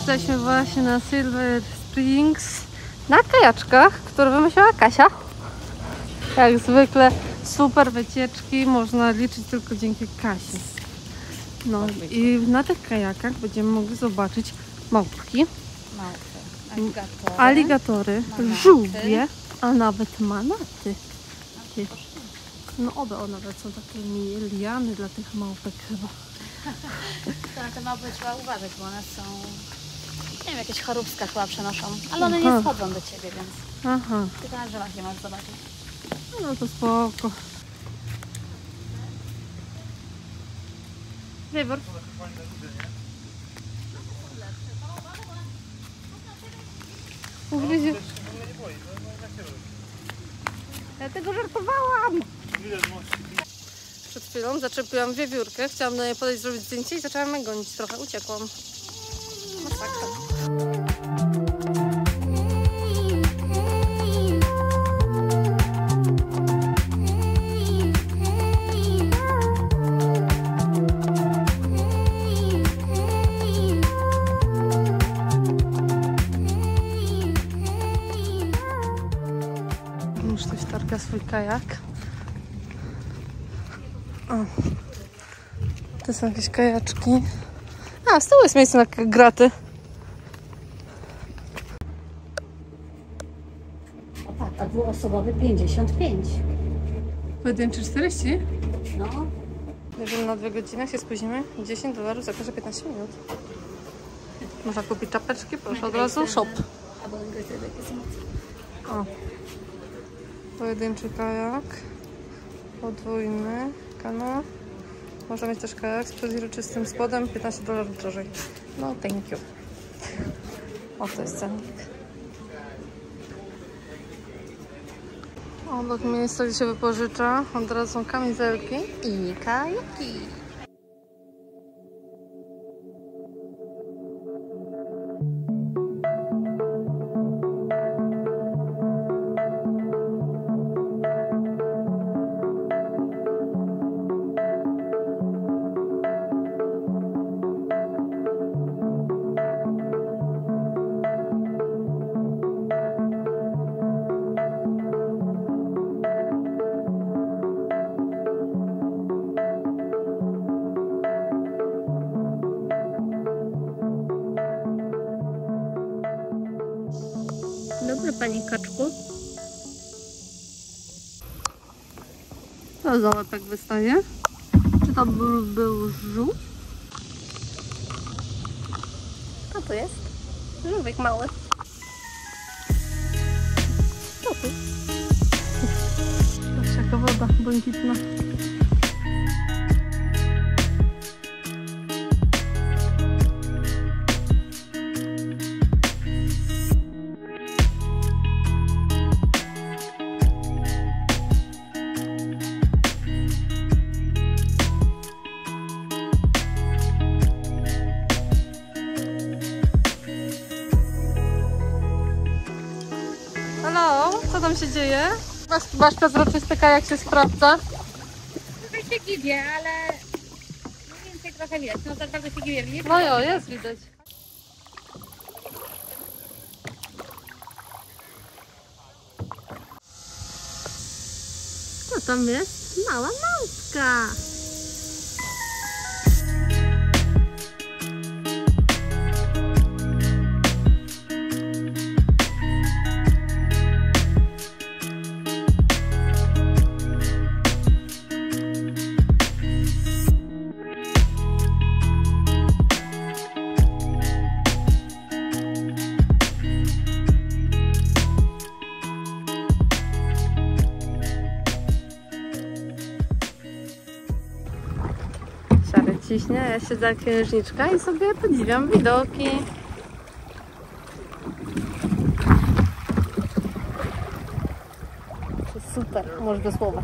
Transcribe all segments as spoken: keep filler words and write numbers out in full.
Jesteśmy właśnie na Silver Springs na kajaczkach, które wymyśliła Kasia. Jak zwykle super wycieczki można liczyć tylko dzięki Kasi. No i na tych kajakach będziemy mogli zobaczyć małpki, Aligatory, aligatory żółwie, a nawet manaty. No oby one nawet są takie liany dla tych małpek chyba. To na te małpy trzeba uważać, bo one są, nie wiem, jakieś choróbska chyba przenoszą, ale one nie schodzą do ciebie, więc Aha. tylko na drzewach je możesz zobaczyć. No to spoko. Wybór. Ugryzie. Ja tego żartowałam. Przed chwilą zaczepiłam wiewiórkę, chciałam do niej podejść, zrobić zdjęcie i zaczęłam mnie gonić trochę, uciekłam. Masakra. Już ktoś targa swój kajak. O. To są jakieś kajaczki. A, z tyłu jest miejsce na graty. O tak, a dwuosobowy pięćdziesiąt pięć. Pojedynczy czterdzieści? No. Jeżeli na dwie godziny się spóźnimy, dziesięć dolarów za każde piętnaście minut. Można kupić czapeczki, proszę od razu shop. Albo takie są. O. Pojedynczy kajak. Podwójny kanał. Można mieć też kajak z przezroczystym spodem, piętnaście dolarów drożej. No, thank you. O, to jest cennik. Obok miejsca, gdzie się wypożycza, od razu są kamizelki i kajaki. Dobry, panie kaczku. To załapek wystaje. Czy to był, był żółw? Co to jest? Żółwik mały. Co tu? Patrz, jaka woda błękitna. Halo, co tam się dzieje? Masz, masz przezroczysty kajak, się sprawdza? Trochę się giwie, ale mniej więcej trochę widać. No tak bardzo się giwie, widzisz? No jo, jest widać. Co tam jest? Mała małpka. Ciśnie, ja siedzę jak księżniczka i sobie podziwiam widoki. To super, możesz dosłować.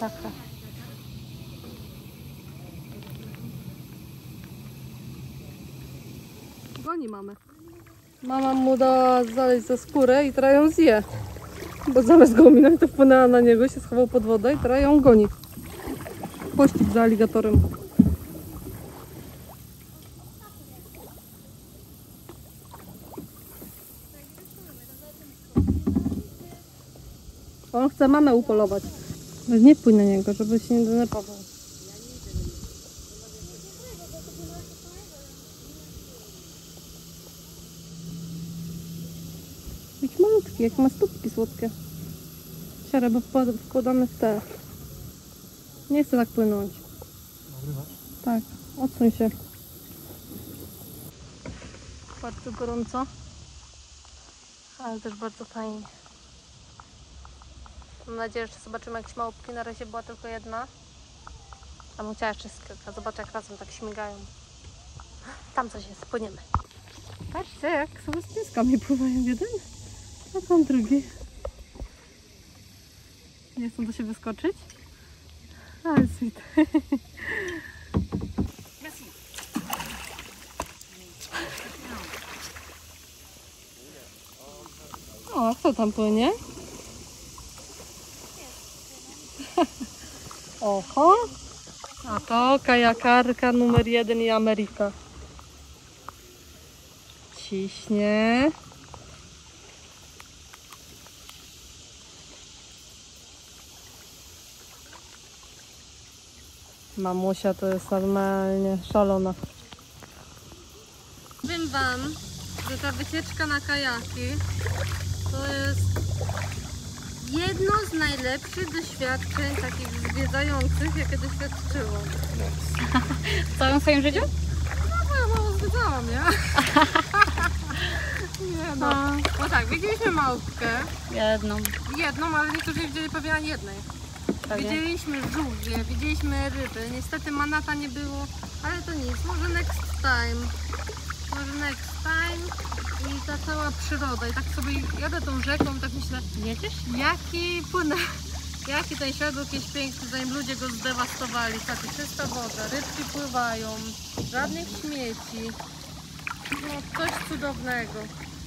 Masakra. Goni mamy. Mama mu dała zaleźć za skórę i teraz ją zje. Bo zamiast go ominąć, to wpłynęła na niego, się schował pod wodę i teraz ją goni. Pościg za aligatorem. On chce mamę upolować. Ale nie pójdź na niego, żeby się nie denerwował. Jakiś malutki, jak ma stópki słodkie. Siarę, bo wkładamy w te. Nie chcę tak płynąć. Tak, odsuń się. Bardzo gorąco. Ale też bardzo fajnie. Mam nadzieję, że zobaczymy jakieś małpki. Na razie była tylko jedna. A bym chciała jeszcze z kilka. Zobaczę, jak razem tak śmigają. Tam coś jest, płyniemy. Patrzcie, jak sobie z pieskami pływają jeden, a tam drugi. Nie chcą do siebie wyskoczyć. Ale sweet. O, kto tam płynie? Oho! A to kajakarka numer jeden i Ameryka. Ciśnie. Mamusia to jest normalnie szalona. Powiem wam, że ta wycieczka na kajaki to jest jedno z najlepszych doświadczeń takich zwiedzających, jakie doświadczyłam. W całym swoim życiu? No, ja mało zwiedzałam, nie? Nie no. No tak, widzieliśmy małpkę. Jedną. Jedną, ale niektórzy nie widzieli pewnie ani jednej. Pewnie. Widzieliśmy żółwie, widzieliśmy ryby. Niestety manata nie było, ale to nic. Może next time. Może next time. I ta cała przyroda. I tak sobie jadę tą rzeką i tak myślę, Jedziesz? jaki płynę, jaki ten świat był jakiś piękny, zanim ludzie go zdewastowali. Tak, czysta woda, rybki pływają, żadnych śmieci. No, coś cudownego.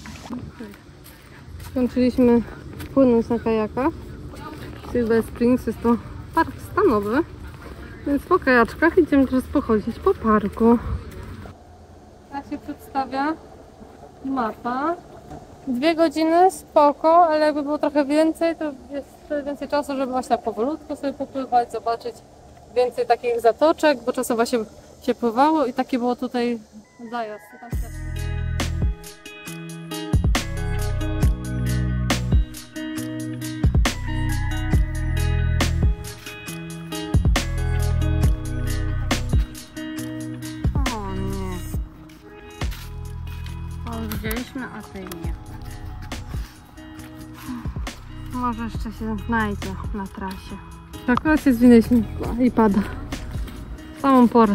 Skończyliśmy płynąć na kajakach. Silver Springs jest to park stanowy, więc po kajaczkach idziemy teraz pochodzić po parku. Tak się przedstawia mapa. Dwie godziny, spoko, ale jakby było trochę więcej, to jest więcej czasu, żeby właśnie tak powolutku sobie popływać, zobaczyć więcej takich zatoczek, bo czasem właśnie się pływało i taki było tutaj zajazd. O nie. O, widzieliśmy, a tej nie. Może jeszcze się znajdzie na trasie. Akurat się zwinęliśmy i pada. W samą porę.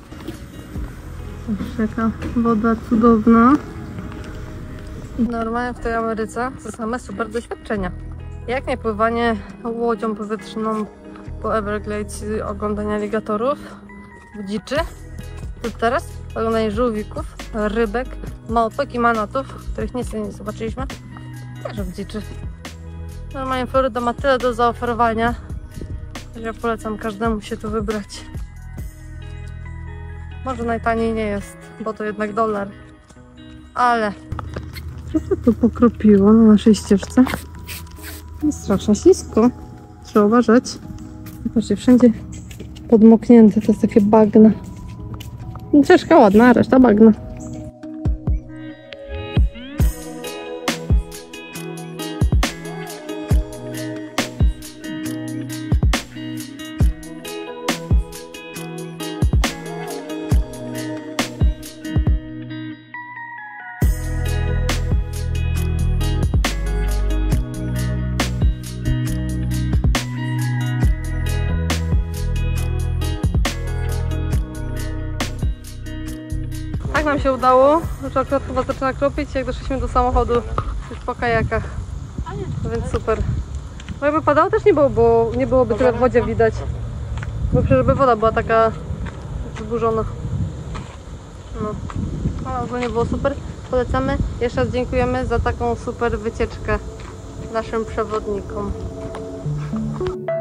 Rzeka, woda cudowna. Normalnie w tej Ameryce to same super doświadczenia. Jak nie pływanie łodzią powietrzną po Everglades i oglądanie aligatorów, dziczy, to teraz oglądanie żółwików, rybek, małpek i manatów, których nic nie zobaczyliśmy, też w dziczy. Normalnie Floryda ma tyle do zaoferowania, że ja polecam każdemu się tu wybrać. Może najtaniej nie jest, bo to jednak dolar, ale co to tu pokropiło na naszej ścieżce? Jest strasznie ślisko, trzeba uważać. Zobaczcie, wszędzie podmoknięte, to jest takie bagna. Ścieżka ładna, a reszta bagna. Tak nam się udało, że akurat chyba zaczyna kropić, jak doszliśmy do samochodu już po kajakach, więc super. Bo jakby padało też nie było, bo nie byłoby tyle w wodzie widać. Bo przecież by woda była taka wzburzona. No. Ale ogólnie było super. Polecamy. Jeszcze raz dziękujemy za taką super wycieczkę naszym przewodnikom.